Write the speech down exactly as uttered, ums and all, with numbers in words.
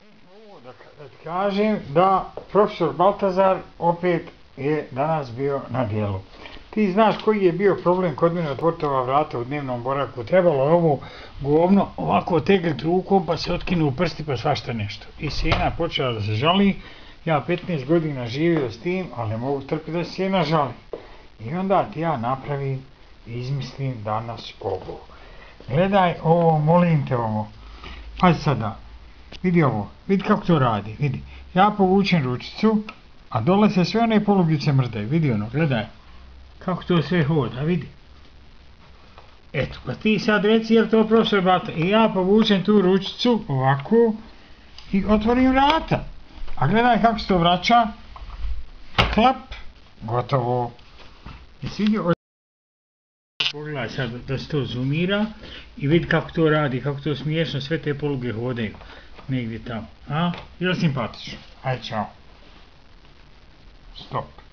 Ovo da, da ti kažem da profesor Baltazar opet je danas bio na dijelu. Ti znaš koji je bio problem kod mene otvoriti ova vrata u dnevnom boravku. Trebalo je ovo govno ovako tegliti rukom pa se otkinu prsti pa svašta nešto. I Sjena počela da se žali. Ja petnaest godina živio s tim, ali ne mogu trpiti da se Sjena žali. I onda ti ja napravim i izmislim danas ovo. Gledaj ovo, molim te ovo. Pazi sada. Vidi ovo, vidi kako to radi, vidi. Ja povučem ručicu, a dole se sve one polugice mrdaju, vidi ono, gledaj. Kako to sve hoda, vidi. Eto, pa ti sad reci je li to profesor Bata. I ja povučem tu ručicu, ovako, i otvorim vrata. A gledaj kako se to vraća. Klap, gotovo. Jesi vidio? Pogledaj sad da se to zoomira i vidi kako to radi, kako to smiješno, sve te poluge hodaju. Negdje tamo. A? Je li simpatično? Ajde, čao. Stop.